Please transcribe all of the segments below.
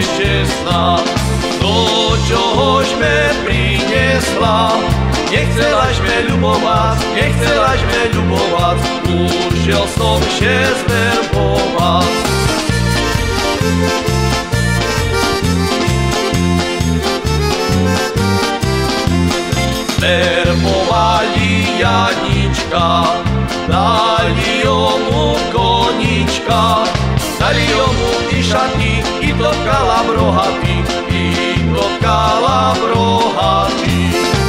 nešťastná, do čohož me priniesla. Nechcelaś mnie ľubovať, nechcelaś mnie ľubovať, ušiel som się zverbovať. Zverbovali Janička, dali jomu konička, dali jomu i šaty, i dotkala brohaty, i dotkala brohaty.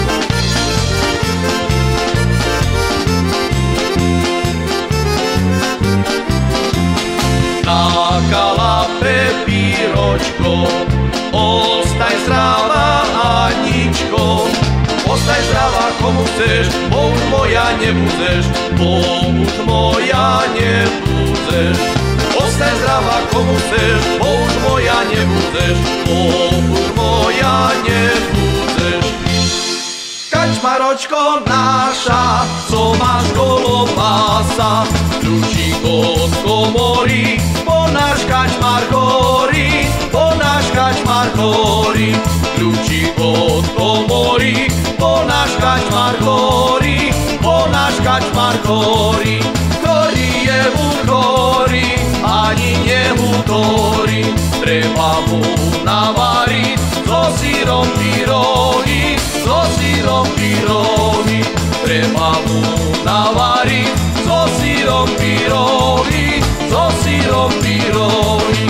Nakala pepíročko, ostaj zdravá Aničko, ostaj zdravá komu chceš, bo už moja nebudeš, bo už moja nebudeš. Ostaj zdravá komu chceš, bo už moja nebudeš, bo už moja nebudeš. Kačmaročko naša, co máš kolo pása, kľúčik od komory, po náš kačmar horí, po náš kačmar horí. Kľúčik od komory, po náš kačmar horí, po náš kačmar horí. Ktorý je vúd horí, ani nehutorí, treba mu navariť so sírom pyrohy, so sírom pyrohy. Treba mu navariť so sírom pyrohy, so sírom pyrohy.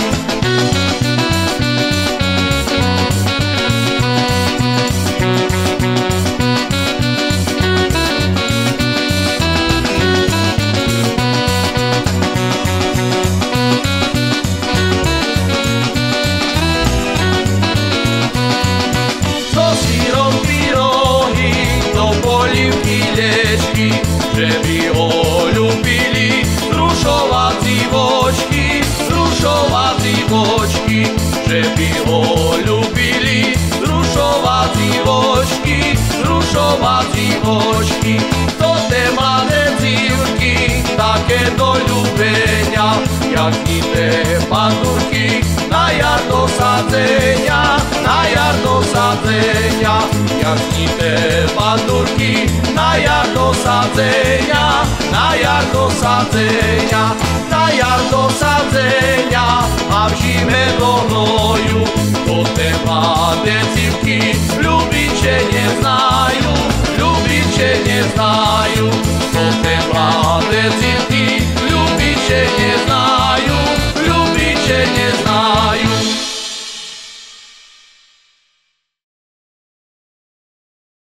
Že by ho ľúbili zrušovací vočky, zrušovací vočky. Že by ho ľúbili zrušovací vočky, zrušovací vočky. To te mladé dzívky, také do ľúbenia, jak nité pandurky, na jar do sadzenia, na jar do sadzenia. Jak nité pandurky, na jar do sadzenia, na jar do sadzenia, na jar do sadzenia, a v žime do hnoju. To te mladé cívky ľubiče neznajú, ľubiče neznajú. To te mladé cívky ľubiče neznajú, ľubiče neznajú.